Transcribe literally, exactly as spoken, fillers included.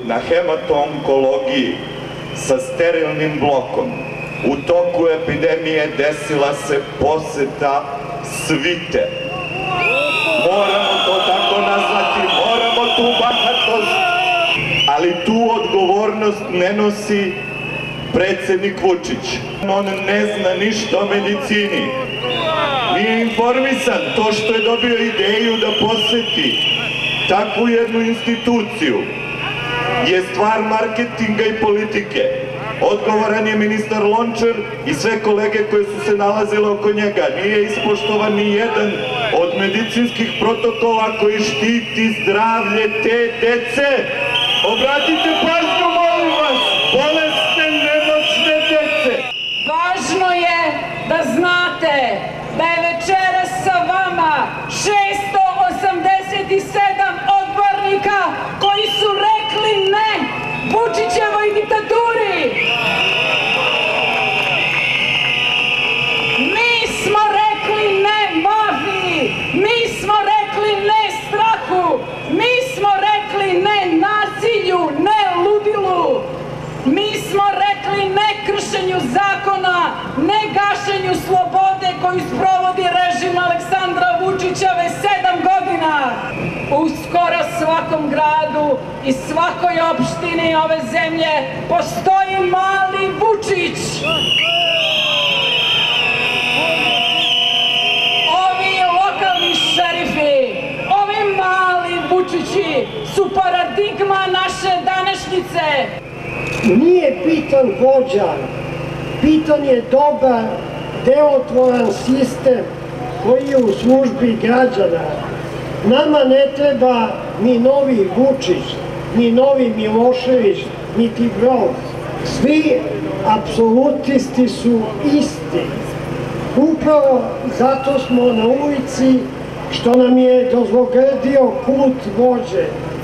na hemato-onkologiji sa sterilnim blokom. U toku epidemije desila se poseta svite. Moramo to tako nazvati, moramo tu bahatost, ali tu odgovornost ne nosi predsednik Vučić. On ne zna ništa o medicini. Nije informisan. To što je dobio ideju da poseti takvu jednu instituciju je stvar marketinga i politike. Odgovoran je ministar Lončar i sve kolege koje su se nalazile oko njega. Nije ispoštovan ni jedan od medicinskih protokola koji štiti zdravlje te dece. Obratite pažnju, molim vas, bolesne, nemoćne dece. Važno je da znate da je večeras sa vama šesto osamdeset sedam odbornika koji su rekli ne Vučićevoj diktaturi. Mi smo rekli ne mafiji, mi smo rekli ne strahu, mi smo rekli ne nasilju, ne ludilu. Mi smo rekli ne kršenju zakona, ne gašenju slobode koju sprovodi režim Aleksandra Vučića već sedam godina. U skoro svakom gradu i svakoj opštini ove zemlje postoji mali Vučić. Ovi lokalni šerifi, ovi mali Vučići su paradigma naše današnjice. Nije bitan vođa, bitan je dobar, delotvoran sistem koji je u službi građana. Nama ne treba ni novi Vučić, ni novi Milošević, niti Broz. Svi apsolutisti su isti. Upravo zato smo na ulici što nam je dozlogredio kult vođe.